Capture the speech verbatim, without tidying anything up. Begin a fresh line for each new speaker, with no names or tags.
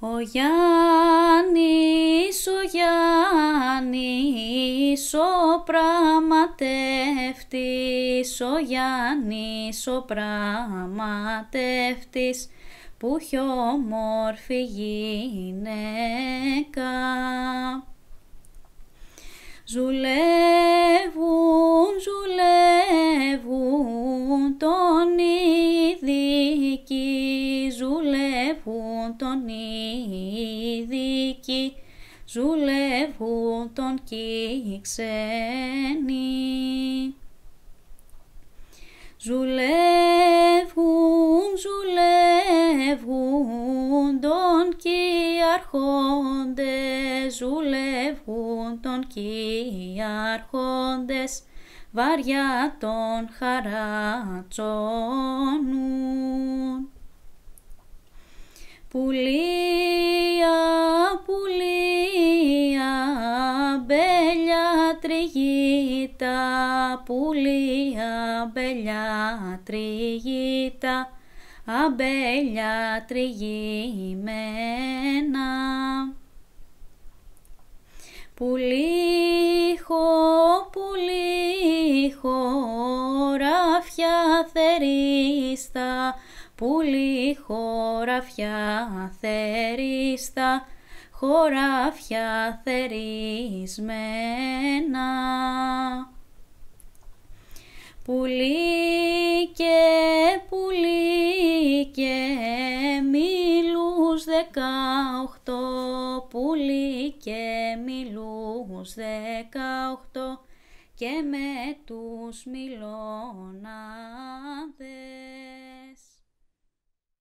Ο Γιάννης, ο Γιάννης, ο πραγματεύτης, ο Γιάννης, ο πραγματεύτης, που έχει όμορφη γυναίκα. Ζουλεύουν, ζουλεύουν τον ειδική, ζουλεύουν τον ειδική, ζουλεύουν τον κι ξένοι. Ζουλεύουν, ζουλεύουν τον κι αρχόντες, ζουλεύουν τον κι αρχόντες, βαριά τον χαρατσώνουν. Πουλία, πουλία, μπέλια τριγύτα, πουλία, μπέλια τριγύτα, αμπέλια τριγυμένα. Πουλίχο, πουλίχο, ράφια θερίστα, πουλίχο, ράφια θερίστα, χωράφια θερισμένα. Πουλί και πουλί και μήλους δεκαοχτώ, πουλί και μήλους δεκαοχτώ, και με τους μιλώναδες.